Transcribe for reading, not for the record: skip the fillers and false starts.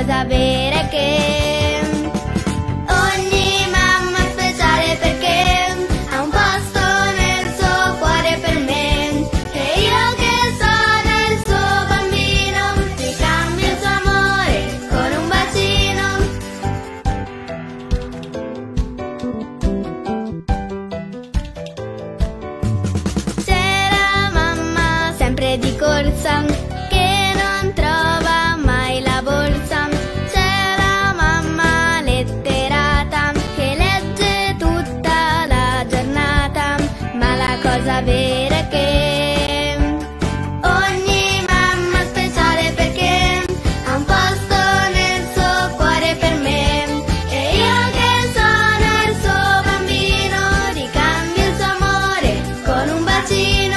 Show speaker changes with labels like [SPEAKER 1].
[SPEAKER 1] cosa vera è che ogni mamma è speciale perché ha un posto nel suo cuore per me. E io che sono il suo bambino, ricambio il suo amore con un bacino. C'è la mamma sempre di corsa che non trova mai la borsa. C'è la mamma letterata che legge tutta la giornata. Ma la cosa vera è che ogni mamma è speciale perché ha un posto nel suo cuore per me. E io che sono il suo bambino, ricambio il suo amore con un bacino.